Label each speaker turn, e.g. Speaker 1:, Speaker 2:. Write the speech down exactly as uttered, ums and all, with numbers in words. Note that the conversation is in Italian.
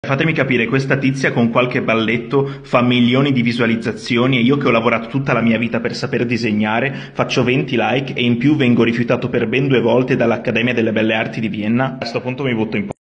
Speaker 1: Fatemi capire, questa tizia con qualche balletto fa milioni di visualizzazioni e io che ho lavorato tutta la mia vita per saper disegnare faccio venti like e in più vengo rifiutato per ben due volte dall'Accademia delle Belle Arti di Vienna. A questo punto mi butto in